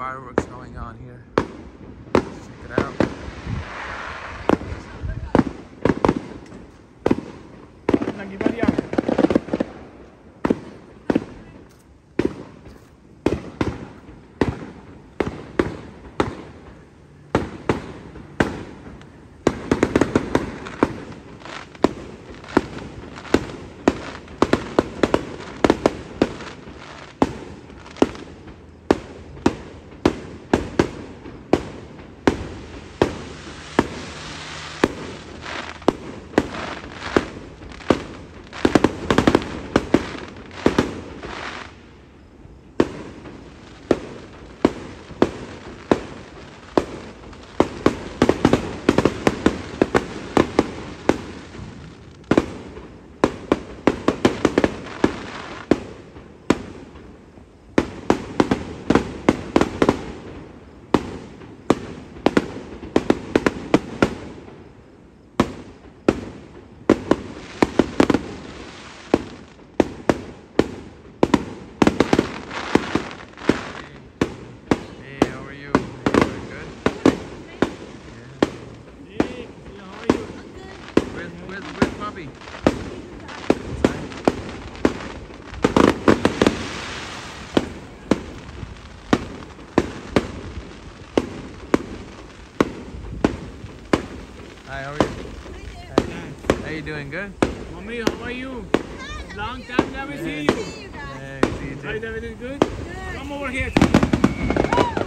fireworks going on here. Check it out. Where's Bobby? Hi, how are you? How you doing? Good? Mommy, how are you? Long time never see you. Yeah, see you too. Is everything good? Come over here.